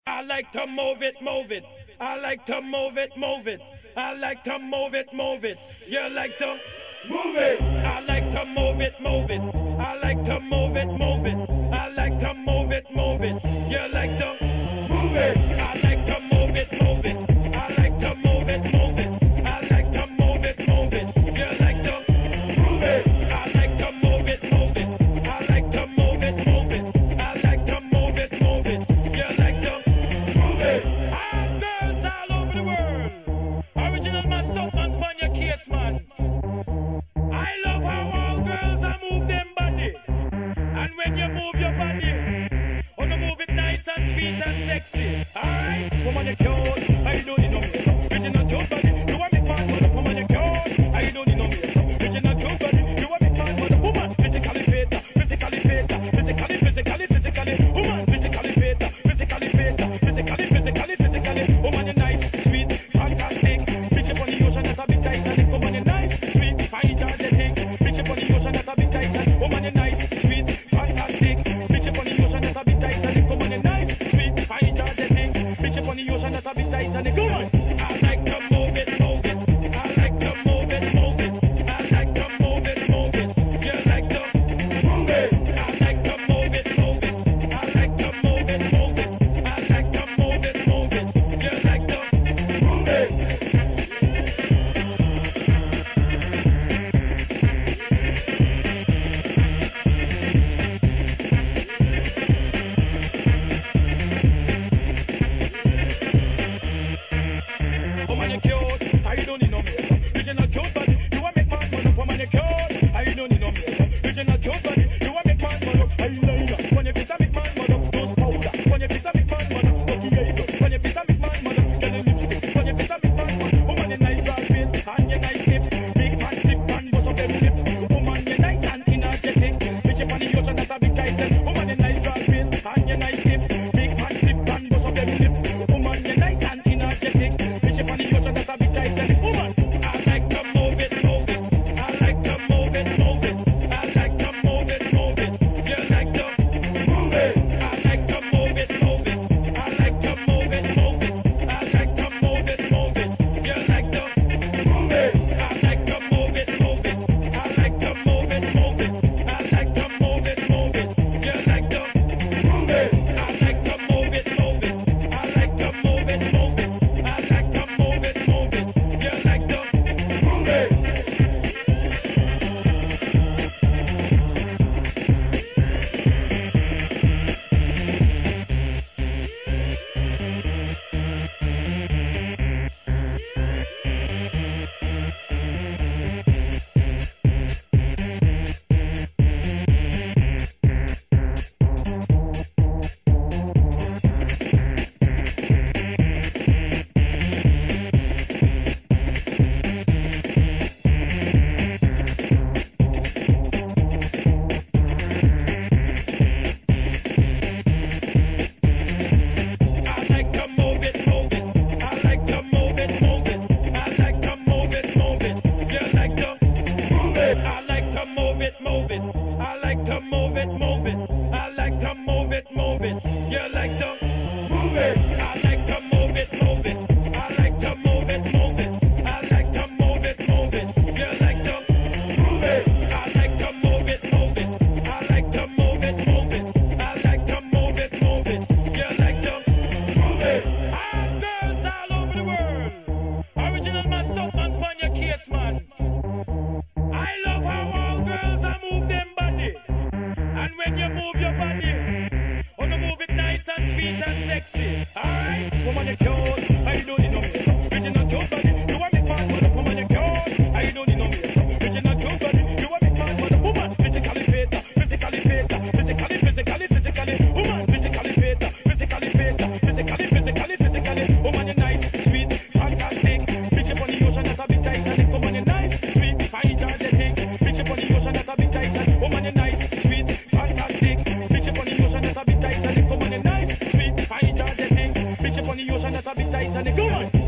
I like to move it, move it. I like to move it, move it. I like to move it, move it. You like to move it. I like to move it, move it. I like to move it, move it. I like to move it, move it. You like to move it. I like to move it, move it. I like to move it, move it. I like to move it, move it. You like to move it. I like to move it, move it. I like to move it, move it. I like to move it, move it. You like to move it. All girls all over the world. Original man, stop man, pon your case, man. I love how all girls are move them body. And when you move your body, wanna move it nice and sweet and sexy. Alright? Woman, you're cute. I don't need no makeup. Original cute body. You want me fun, mother. Woman, you're cute. I don't need no makeup. Original cute body. You want me fun, mother. Woman, physically fit. Physically fit. Physically. Woman, physically fit. Physically fit. Physically. Woman, you're nice, sweet, fantastic. Bitch up on the ocean, that's a bit Titanic. Woman, you're nice, sweet, fine, energetic. Bitch up on the ocean, that's a bit Titanic. Woman, you're nice, sweet, fantastic. Bitch up on the ocean, that's a bit Titanic. Woman, you're nice, sweet, fine, energetic. Bitch up on the ocean, that's a bit Titanic. Come on. I like to move it, move it. I like to move it, move it. I like to move it, move it. You like to move it. I like to move it, move it. I like to move it, move it. I like to move it, move it. You like to move it. Woman, you're cute. I don't need no makeup. Original cute body. You want make man fun up. Woman, you're cute. I don't need no makeup. Original cute body. You want make man fun up. Eyeliner. When you fix a make man fun up. Nose powder. When you fix a make man fun up. Lucky eyebrow. When you fix a make man fun up. Get a lipstick. When you fix a make man fun up. Woman, you're nice broad face and you're nice lip. Big man flip and bust up them lip. Woman, you're nice and energetic. Bitch up on the ocean, that's a big title. Woman, you're nice broad face and you're nice lip. Big man flip and bust up them lip. Woman, you're nice and energetic. Bitch up on the ocean, that's a big title. Woman, I like to move it, move it. I like to move it, move it. I like to move it, move it. You like to move it. I like to move it, move it. I like to move it, move it. I like to move it, move it. You like to move it. I like to move it, move it. I like to move it, move it. I like to move it, move it. You like to move it. I like to move it, move it. I like to move it, move it. I like to move it, move it. You like to move it. I like to move it, move it. I like to move it, move it. I like to move it, move it. You like to move it. I like to move it, move it. I like to move it, move it. I like to move it, move it. You like to move it. I like to move it, move it. I like to move it, move it. I like to move it, move it. You like to move it. I like to move it, move it. I like to move it, move it. I like to move it, move it. You like to move it. All girls all over the world. Original man, stop man, pon your case, man. I love how all girls are move them body. And when you move your body, wanna move it nice and sweet and sexy. Alright? Woman, you're cute. I don't need no makeup. Original cute body. You want me fun, mother. Woman, you're cute. I don't need no makeup. Original cute body. You want me fun, mother. Woman, physically fit. Physically. Woman, physically fit. Physically. Woman, you're nice, sweet, fantastic. Bitch up on the ocean, that's a bit Titanic. Woman, you're nice, sweet, fine, energetic. Bitch up on the ocean, that's a bit Titanic. Woman, you're nice, sweet, fantastic. Bitch up on the ocean, that's a bit Titanic. Woman, you're nice, sweet, fine, energetic. Bitch up on the ocean, that's a bit Titanic. Go on.